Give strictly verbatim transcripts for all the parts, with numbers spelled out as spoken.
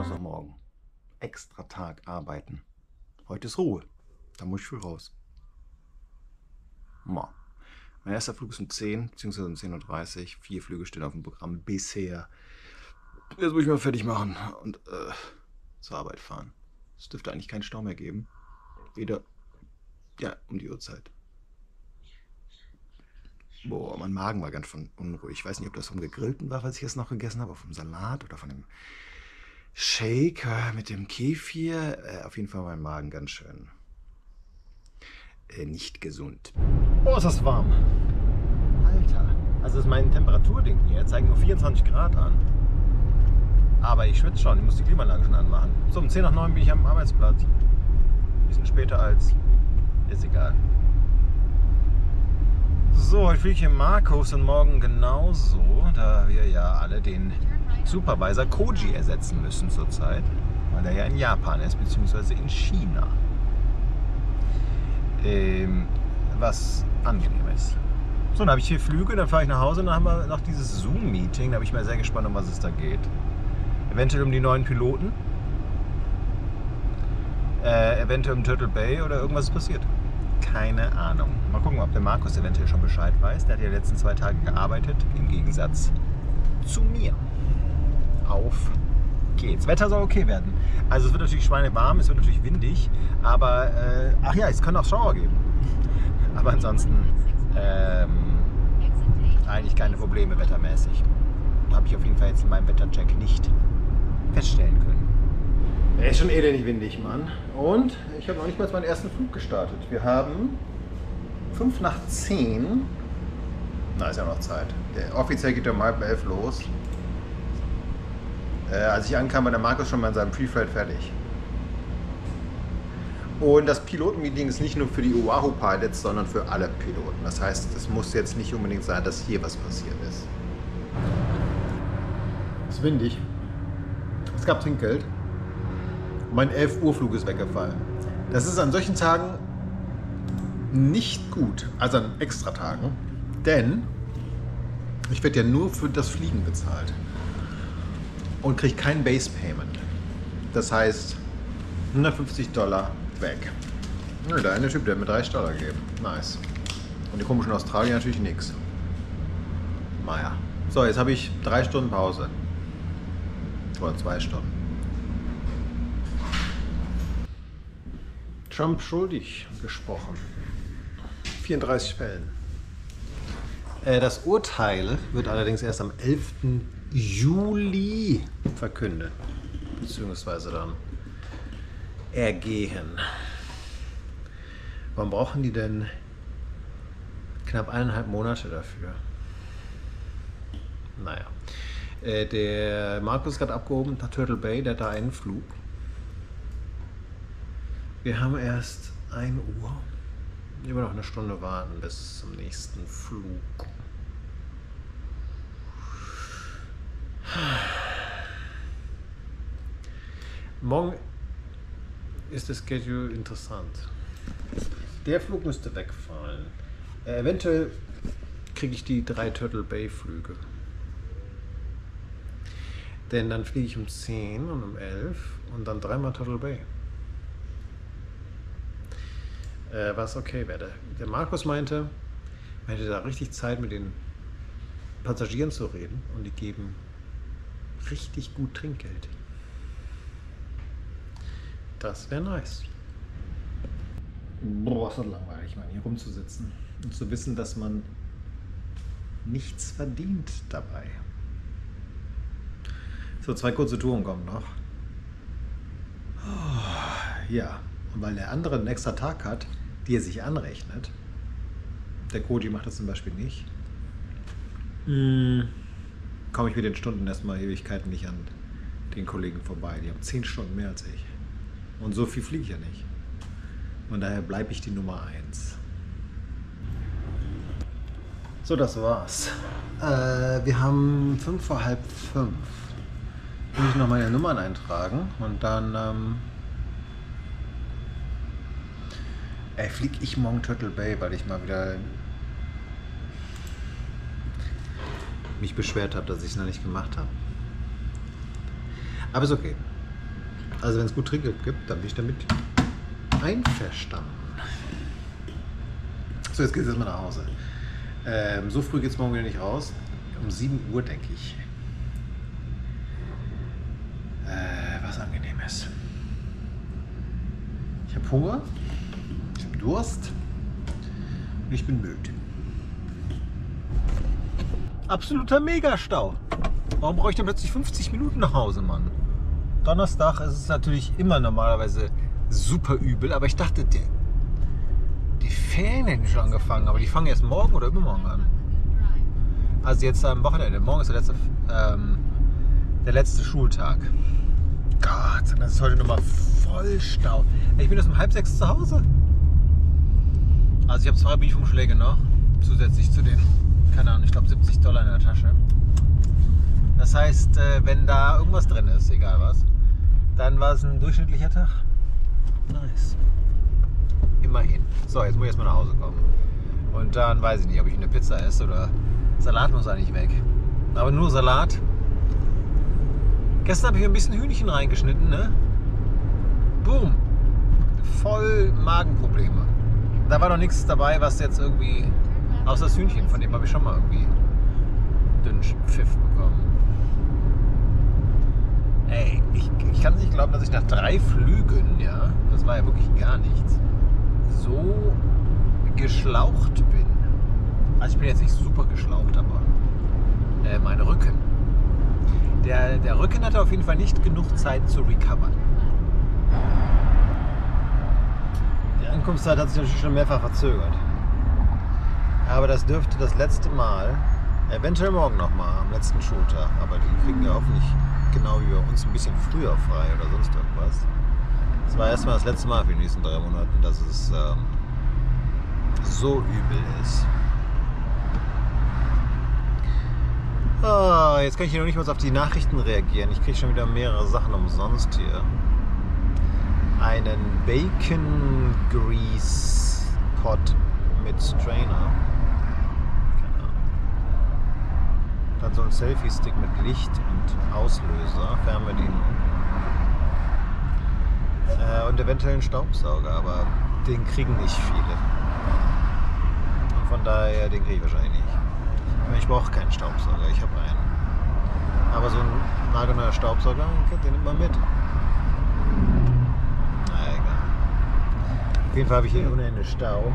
Donnerstagmorgen. Extra Tag arbeiten. Heute ist Ruhe. Da muss ich früh raus. Ma. Mein erster Flug ist um zehn, beziehungsweise um zehn Uhr dreißig. Vier Flüge stehen auf dem Programm bisher. Jetzt muss ich mal fertig machen und äh, zur Arbeit fahren. Es dürfte eigentlich keinen Stau mehr geben. Weder, ja, um die Uhrzeit. Boah, mein Magen war ganz von unruhig. Ich weiß nicht, ob das vom Gegrillten war, was ich jetzt noch gegessen habe, vom Salat oder von dem Shake äh, mit dem Kefir. Äh, auf jeden Fall mein Magen ganz schön äh, nicht gesund. Oh, ist das warm. Alter. Also ist mein Temperaturding hier. Zeigt nur vierundzwanzig Grad an. Aber ich schwitze schon. Ich muss die Klimaanlage schon anmachen. So, um zehn nach neun bin ich am Arbeitsplatz. Ein bisschen später als... Ist egal. So, heute fliege ich in Marcos und morgen genauso, da wir ja alle den Supervisor Koji ersetzen müssen zurzeit, weil er ja in Japan ist, beziehungsweise in China. Ähm, was angenehm ist. So, dann habe ich vier Flüge, dann fahre ich nach Hause und dann haben wir noch dieses Zoom-Meeting. Da bin ich mal sehr gespannt, um was es da geht. Eventuell um die neuen Piloten, äh, eventuell um Turtle Bay oder irgendwas ist passiert. Keine Ahnung. Mal gucken, ob der Markus eventuell schon Bescheid weiß. Der hat ja die letzten zwei Tage gearbeitet, im Gegensatz zu mir. Auf geht's. Wetter soll okay werden. Also es wird natürlich schweinewarm, es wird natürlich windig, aber äh, ach ja, es kann auch Schauer geben. Aber ansonsten ähm, eigentlich keine Probleme wettermäßig. Habe ich auf jeden Fall jetzt in meinem Wettercheck nicht feststellen können. Er ist schon elendig windig, Mann. Und ich habe noch nicht mal meinen ersten Flug gestartet. Wir haben fünf nach zehn. Na, ist ja noch Zeit. Der offiziell geht um halb elf los. Äh, als ich ankam, war der Markus schon mal in seinem Pre-Flight fertig. Und das Pilotenmeeting ist nicht nur für die Oahu Pilots, sondern für alle Piloten. Das heißt, es muss jetzt nicht unbedingt sein, dass hier was passiert ist. Es ist windig. Es gab Trinkgeld. Mein elf Uhr Flug ist weggefallen. Das ist an solchen Tagen nicht gut, also an Extratagen, denn ich werde ja nur für das Fliegen bezahlt und kriege kein Base Payment. Das heißt hundertfünfzig Dollar weg. Ja, der eine Typ, der hat mir dreißig Dollar gegeben. Nice. Und die komischen Australier natürlich nichts. Naja. So, jetzt habe ich drei Stunden Pause. Oder zwei Stunden. Trump schuldig gesprochen. vierunddreißig Fällen. Äh, das Urteil wird allerdings erst am elften Juli verkündet. Beziehungsweise dann ergehen. Warum brauchen die denn knapp eineinhalb Monate dafür? Naja. Äh, der Markus ist gerade abgehoben nach Turtle Bay, der hat da einen Flug. Wir haben erst ein Uhr. Immer noch eine Stunde warten bis zum nächsten Flug. Morgen ist das Schedule interessant. Der Flug müsste wegfallen. Äh, eventuell kriege ich die drei Turtle Bay Flüge. Denn dann fliege ich um zehn und um elf und dann dreimal Turtle Bay. Äh, was okay wäre. Der Markus meinte, man hätte da richtig Zeit mit den Passagieren zu reden und die geben richtig gut Trinkgeld. Das wäre nice. Boah, ist das langweilig, man, hier rumzusitzen und zu wissen, dass man nichts verdient dabei. So, zwei kurze Touren kommen noch. Oh, ja. Und weil der andere einen extra Tag hat, die er sich anrechnet, der Koji macht das zum Beispiel nicht, mm. komme ich mit den Stunden erstmal Ewigkeiten nicht an den Kollegen vorbei. Die haben zehn Stunden mehr als ich. Und so viel fliege ich ja nicht. Und daher bleibe ich die Nummer eins. So, das war's. Äh, wir haben fünf vor halb fünf. Muss ich noch meine Nummern eintragen und dann ähm, Ey, flieg ich morgen Turtle Bay, weil ich mal wieder mich beschwert habe, dass ich es noch nicht gemacht habe. Aber ist okay. Also wenn es gut Trinkgeld gibt, dann bin ich damit einverstanden. So, jetzt geht es erstmal nach Hause. Ähm, so früh geht es morgen wieder nicht raus. Um sieben Uhr, denke ich. Äh, was Angenehmes. Ich habe Hunger, ich habe Durst und ich bin müde. Absoluter Megastau. Warum brauche ich denn plötzlich fünfzig Minuten nach Hause, Mann? Donnerstag ist es natürlich immer normalerweise super übel, aber ich dachte, die, die Ferien hätten schon angefangen, aber die fangen erst morgen oder übermorgen an. Also jetzt am Wochenende. Morgen ist der letzte, ähm, der letzte Schultag. Gott, das ist heute nochmal voll Stau. Ich bin erst um halb sechs zu Hause. Also ich habe zwei Briefumschläge noch, zusätzlich zu den, keine Ahnung, ich glaube siebzig Dollar in der Tasche. Das heißt, wenn da irgendwas drin ist, egal was, dann war es ein durchschnittlicher Tag. Nice. Immerhin. So, jetzt muss ich erstmal nach Hause kommen. Und dann weiß ich nicht, ob ich eine Pizza esse oder Salat muss eigentlich weg. Aber nur Salat. Gestern habe ich mir ein bisschen Hühnchen reingeschnitten, ne? Boom. Voll Magenprobleme. Da war noch nichts dabei, was jetzt irgendwie, außer das Hühnchen, von dem habe ich schon mal irgendwie dünnen Pfiff bekommen. Ey, ich, ich kann nicht glauben, dass ich nach drei Flügen, ja, das war ja wirklich gar nichts, so geschlaucht bin. Also ich bin jetzt nicht super geschlaucht, aber äh, mein Rücken. Der, der Rücken hatte auf jeden Fall nicht genug Zeit zu recovern. Die Ankunftszeit hat sich natürlich schon mehrfach verzögert. Aber das dürfte das letzte Mal, eventuell morgen nochmal, am letzten Schultag, aber die kriegen ja hoffentlich genau wie bei uns ein bisschen früher frei oder sonst irgendwas. Das war erstmal das letzte Mal für die nächsten drei Monaten, dass es ähm, so übel ist. Oh, jetzt kann ich hier noch nicht mal auf die Nachrichten reagieren. Ich kriege schon wieder mehrere Sachen umsonst hier. Einen Bacon Grease Pot mit Strainer. Keine Ahnung. Dann so ein Selfie-Stick mit Licht und Auslöser, Fernbedienung. Äh, und eventuell einen Staubsauger, aber den kriegen nicht viele. Und von daher, den kriege ich wahrscheinlich nicht. Ich brauche keinen Staubsauger, ich habe einen. Aber so ein nagelneuer Staubsauger, den nimmt man mit. Na egal. Auf jeden Fall habe ich hier ohne Ende Stau.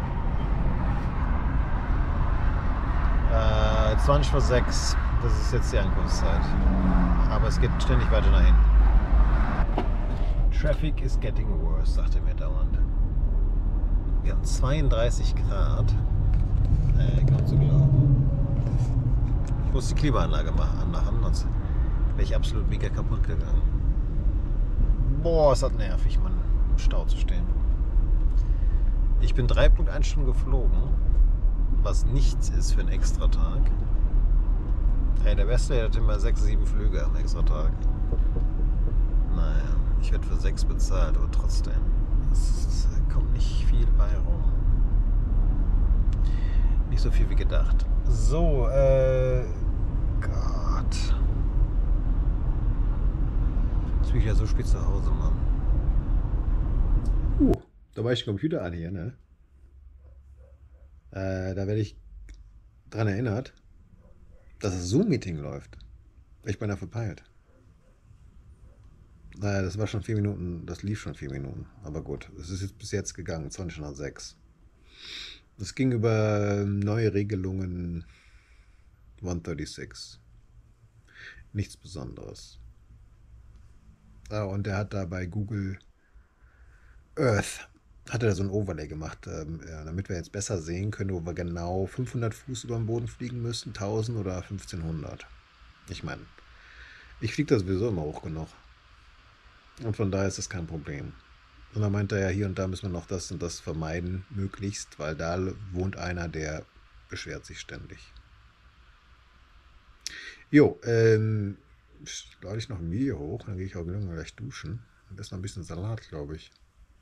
Äh, zwanzig vor sechs, das ist jetzt die Ankunftszeit. Aber es geht ständig weiter nach hinten. Traffic is getting worse, sagte mir dauernd. Wir haben zweiunddreißig Grad. Äh, kaum zu glauben. Ich muss die Klimaanlage anmachen, sonst wäre ich absolut mega kaputt gegangen. Boah, ist das nervig, Mann, im Stau zu stehen. Ich bin drei Komma eins Stunden geflogen, was nichts ist für einen Extratag. Hey, der Beste hatte immer sechs, sieben Flüge am Extratag. Naja, ich werde für sechs bezahlt, aber trotzdem. Es kommt nicht viel bei rum. Nicht so viel wie gedacht. So, äh. Gott. Jetzt bin ich ja so spät zu Hause, Mann. Uh, da war ich den Computer an hier, ne? Äh, da werde ich dran erinnert, dass das Zoom-Meeting läuft. Ich bin da verpeilt. Naja, das war schon vier Minuten, das lief schon vier Minuten. Aber gut, es ist jetzt bis jetzt gegangen, zwanzig nach sechs. Es ging über neue Regelungen hundertsechsunddreißig. Nichts Besonderes. Ah, und er hat da bei Google Earth, hat er da so ein Overlay gemacht, ähm, ja, damit wir jetzt besser sehen können, wo wir genau fünfhundert Fuß über den Boden fliegen müssen, tausend oder fünfzehnhundert. Ich meine, ich fliege da sowieso immer hoch genug. Und von daher ist das kein Problem. Und dann meinte er, ja, hier und da müssen wir noch das und das vermeiden, möglichst, weil da wohnt einer, der beschwert sich ständig. Jo, ähm, lade ich noch ein Video hoch, dann gehe ich auch gleich duschen. Und esse noch ein bisschen Salat, glaube ich.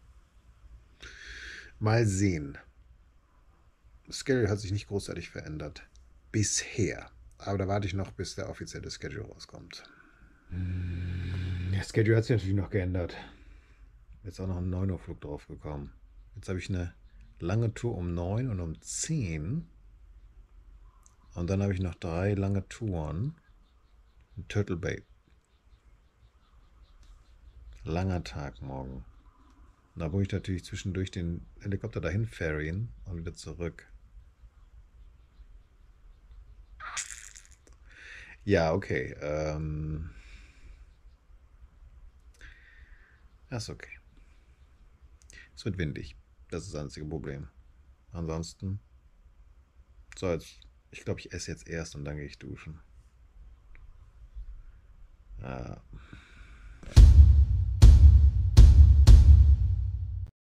Mal sehen. Das Schedule hat sich nicht großartig verändert. Bisher. Aber da warte ich noch, bis der offizielle Schedule rauskommt. Hm. Der Schedule hat sich natürlich noch geändert. Jetzt auch noch ein neun Uhr Flug drauf gekommen. Jetzt habe ich eine lange Tour um neun und um zehn. Und dann habe ich noch drei lange Touren in Turtle Bay. Langer Tag morgen. Da muss ich natürlich zwischendurch den Helikopter dahin ferryen und wieder zurück. Ja, okay. Ähm, das ist okay. Es wird windig. Das ist das einzige Problem. Ansonsten. So, jetzt. Ich glaube, ich esse jetzt erst und dann gehe ich duschen. Ja.